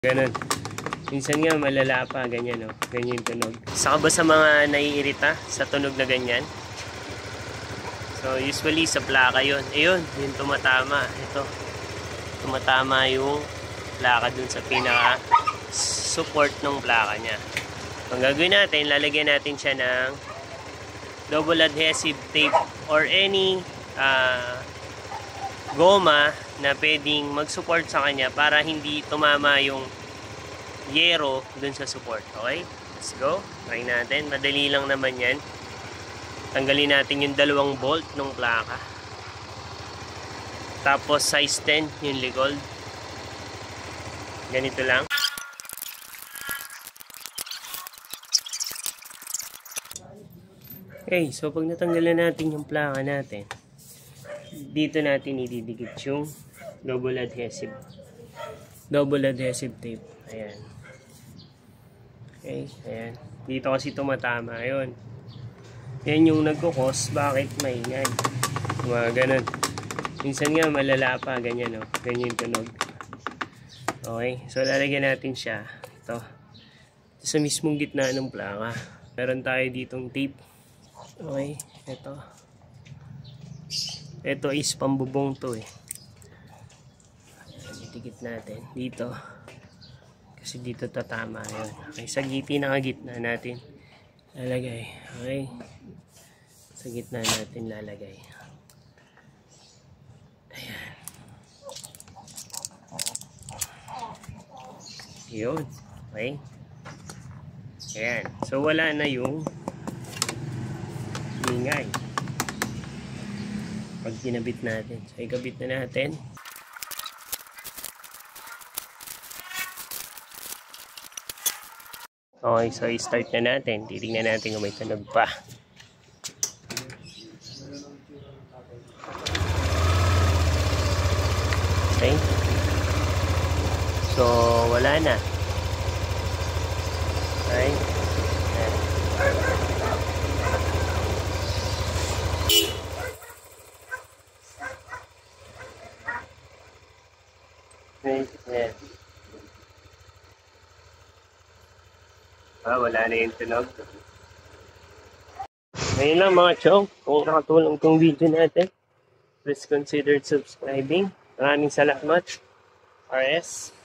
Ganun. Minsan nga malala pa, ganyan no. Ganyan yung tunog. Saka ba sa mga naiirita sa tunog na ganyan? So usually sa plaka yun. Ayun, yung tumatama. Ito. Tumatama yung plaka dun sa pinaka support ng plaka niya. Ang gagawin natin, lalagyan natin siya ng double adhesive tape or any goma na pwedeng mag-support sa kanya para hindi tumama yung yero dun sa support. Okay? Let's go. Try natin. Madali lang naman yan. Tanggalin natin yung dalawang bolt ng plaka. Tapos size 10 yung likod. Ganito lang. Okay, so pag natanggalan natin yung plaka natin, dito natin ididikit yung double adhesive tape. Ayan. Okay, ayan. Dito kasi tumatama. Ayun. Yan yung nagkukos bakit maingay. Mga ganun. Minsan nga malala pa, ganyan no. Ganyan yung tunog. Okay, so lalagyan natin siya. Ito sa mismong gitna ng plaka. Meron tayo ditong tape. Okay, ito. Ito is pambubong to eh. Itikit natin dito. Kasi dito tatama yun. Okay, sa pinakagitna natin lalagay. Okay. Sa gitna natin lalagay. Ayan. Yun. Okay. Ayan. So wala na yung ingay. Pag kinabit natin. So, ikabit na natin. Okay, so i-start na natin. Titingnan natin kung may tunog pa. Okay. So, wala na. Okay. Ayan. Wala na yung tunog. Ngayon lang mga chong, kung nakatulong itong video natin, please consider subscribing. Maraming salamat. RS.